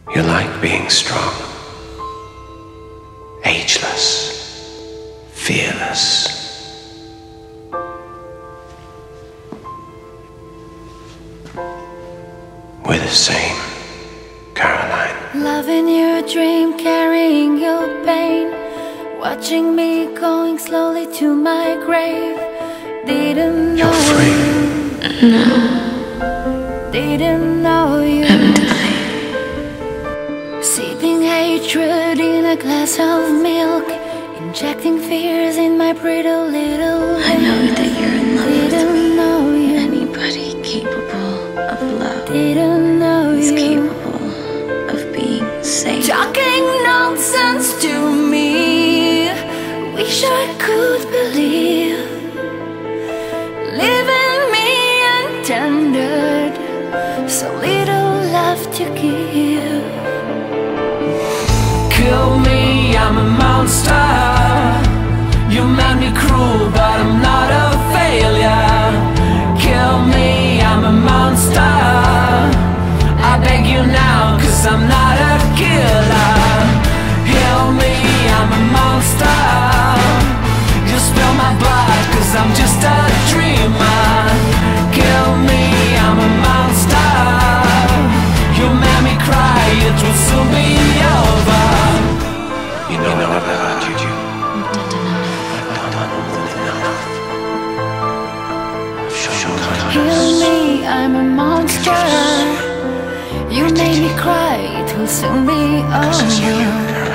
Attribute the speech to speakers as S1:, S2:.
S1: You like being strong, ageless, fearless. We're the same, Caroline.
S2: Loving your dream, carrying your pain, watching me going slowly to my grave. Didn't know
S1: You're free.
S2: No. Didn't know you.
S3: I'm dying.
S2: Sipping hatred in a glass of milk, injecting fears in my pretty little
S3: I know that you're in love with
S2: Didn't
S3: me.
S2: know you.
S3: Anybody capable of love
S2: Didn't know
S3: is
S2: you.
S3: capable of being safe.
S2: Talking nonsense to me. Wish I could believe. Leaving me untended, so little love to give.
S4: Kill me, I'm a monster. You made me cruel, but I'm not a failure. Kill me, I'm a monster. I beg you now, 'cause I'm not a killer. Heal me, I'm a monster. You spill my blood, 'cause I'm just a dreamer. Kill me, I'm a monster. You made me cry, it will soon be over.
S1: You know I've hurt you. I've done more than enough. I've shown
S2: Heal
S1: kindness.
S2: me, I'm a monster. You made me cry, it will soon be
S1: Because it's you,
S2: over.
S1: Caroline.